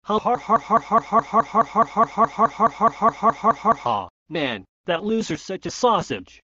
Ha ha ha ha ha ha ha ha ha ha ha ha ha ha ha ha. Man, that loser's such a sausage.